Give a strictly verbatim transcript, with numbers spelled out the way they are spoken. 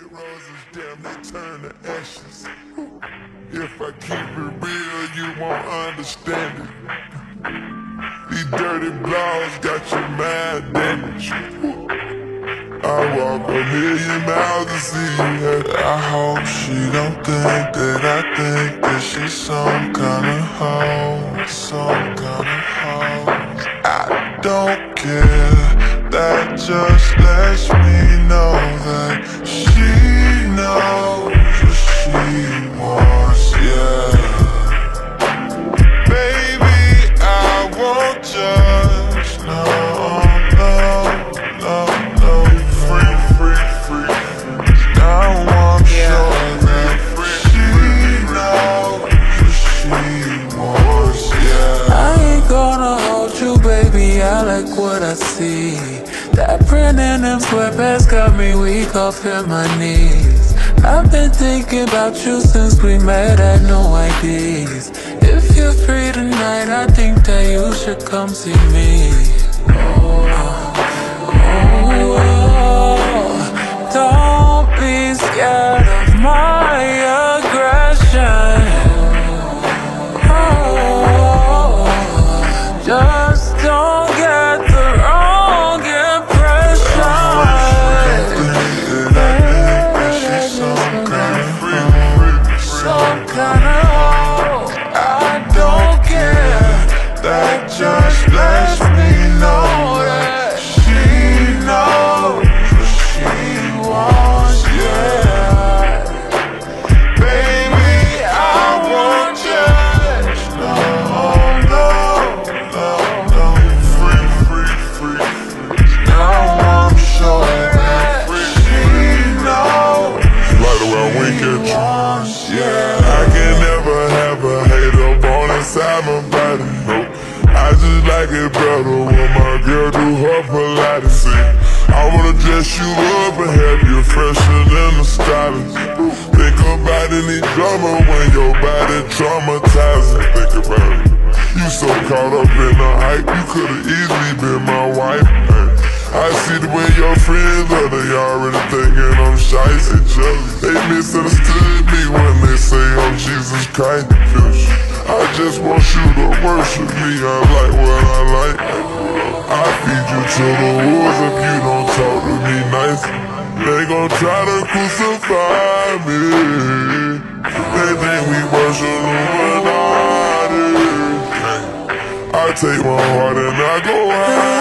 roses, damn, they turn to ashes. If I keep it real, you won't understand it. These dirty blogs got your mind damaged. I walk a million miles to see you at. I hope she don't think that I think that she's some kind of hoe, some kind of hoe. I don't care, that just lets me know that she knows what she wants, yeah. Baby, I won't judge, no, no, no, no. Free, free, free. Now I'm sure that she knows what she wants, yeah. I ain't gonna hold you, baby, I like what I see. That print in them sweatpants got me weak off in my knees. I've been thinking about you since we met at No I Ds. If you're free tonight, I think that you should come see me. Oh, oh, oh. Don't be scared of my aggression. Oh, just don't get the wrong impression. Some kind of hoe, Some kind of hoe. I don't care, that just lets me know that she knows what she wants, yeah. Baby, I won't judge, no, no, no, no. Free, free, free. Now I'm sure that she knows Right around weekend, wants, yeah. I can never have a hater born inside my body. Nope. I just like it better when my girl do her Pilates. See, I wanna dress you up and have you fresher than the stylist. Think about any drama when your body traumatizing. Think about it. You so caught up in the hype, you could've easily been my wife. Hey, I see the way your friends are, they already thinking I'm shiesty and jealous. They misunderstood me when they say I'm Jesus Christ. I just want you to worship me, I like what I like. I feed you to the wolves if you don't talk to me nice. They gon' try to crucify me. They think we worship Illuminati. I take my heart and I go high.